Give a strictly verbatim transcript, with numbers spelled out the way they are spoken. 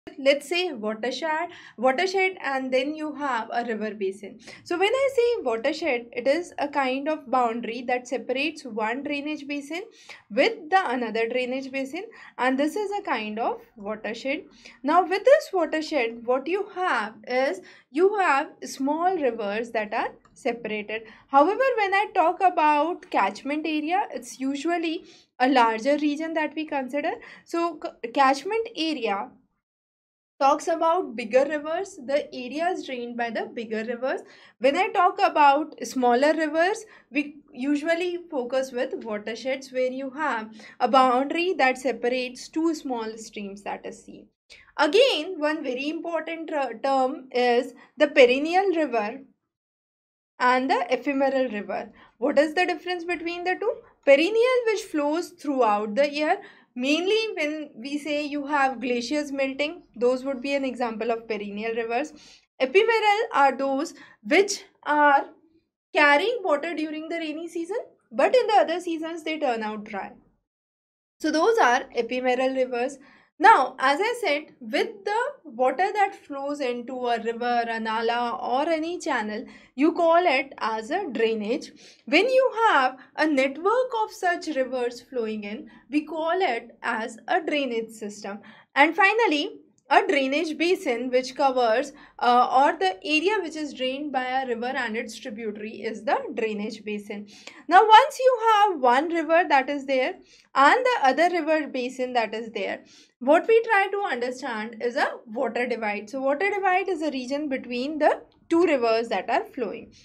let's say watershed watershed and then you have a river basin. So when I say watershed, it is a kind of boundary that separates one drainage basin with the another drainage basin, and this is a kind of watershed. Now with this watershed, what you have is you have small rivers that are separated. However, when I talk about catchment area, it's usually a larger region that we consider. So c- catchment area talks about bigger rivers, the areas drained by the bigger rivers. When I talk about smaller rivers, we usually focus with watersheds, where you have a boundary that separates two small streams, that is sea. Again, one very important uh, term is the perennial river and the ephemeral river. What is the difference between the two? Perennial, which flows throughout the year, mainly when we say you have glaciers melting, those would be an example of perennial rivers. Ephemeral are those which are carrying water during the rainy season, but in the other seasons they turn out dry. So those are ephemeral rivers. Now, as I said, with the water that flows into a river, a nala, or any channel, you call it as a drainage. When you have a network of such rivers flowing in, we call it as a drainage system. And finally, a drainage basin, which covers uh, or the area which is drained by a river and its tributary, is the drainage basin. Now, once you have one river that is there and the other river basin that is there, what we try to understand is a water divide. So water divide is a region between the two rivers that are flowing.